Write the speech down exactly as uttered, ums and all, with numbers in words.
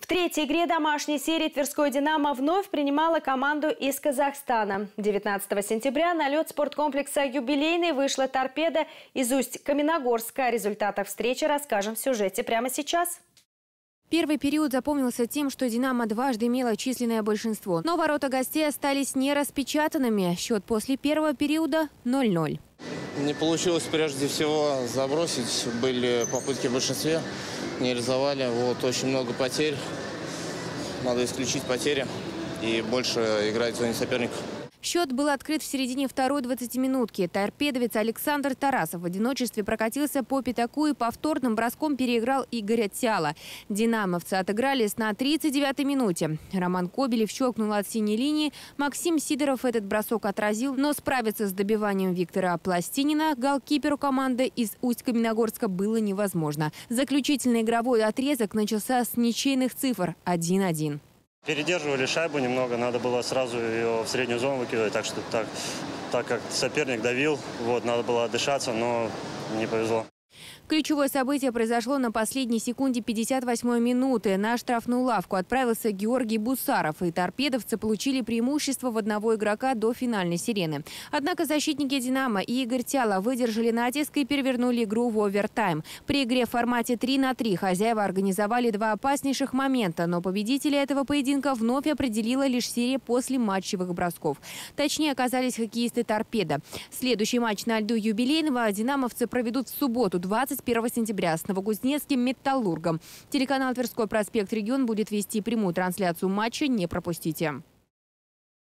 В третьей игре домашней серии Тверской «Динамо» вновь принимала команду из Казахстана. девятнадцатого сентября на лед спорткомплекса «Юбилейный» вышла «Торпедо» из Усть-Каменогорска. О результатах встречи расскажем в сюжете прямо сейчас. Первый период запомнился тем, что «Динамо» дважды имела численное большинство. Но ворота гостей остались нераспечатанными. Счет после первого периода – ноль ноль. Не получилось прежде всего забросить. Были попытки в большинстве, не реализовали. Вот, очень много потерь. Надо исключить потери и больше играть в зоне соперника. Счет был открыт в середине второй двадцатиминутки. Торпедовец Александр Тарасов в одиночестве прокатился по пятаку и повторным броском переиграл Игоря Тяла. «Динамовцы» отыгрались на тридцать девятой минуте. Роман Кобелев щелкнул от синей линии. Максим Сидоров этот бросок отразил, но справиться с добиванием Виктора Пластинина, голкиперу команды из Усть-Каменогорска, было невозможно. Заключительный игровой отрезок начался с ничейных цифр один один. Передерживали шайбу немного, надо было сразу ее в среднюю зону выкидывать, так что так, так как соперник давил, вот, надо было отдышаться, но не повезло. Ключевое событие произошло на последней секунде пятьдесят восьмой минуты. На штрафную лавку отправился Георгий Бусаров, и торпедовцы получили преимущество в одного игрока до финальной сирены. Однако защитники «Динамо» и Игорь Тяла выдержали натиск и перевернули игру в овертайм. При игре в формате три на три хозяева организовали два опаснейших момента, но победителя этого поединка вновь определила лишь серия после матчевых бросков. Точнее оказались хоккеисты «Торпедо». Следующий матч на льду «Юбилейного» динамовцы проведут в субботу, двадцать первого сентября, с новокузнецким «Металлургом». Телеканал «Тверской проспект Регион» будет вести прямую трансляцию матча. Не пропустите.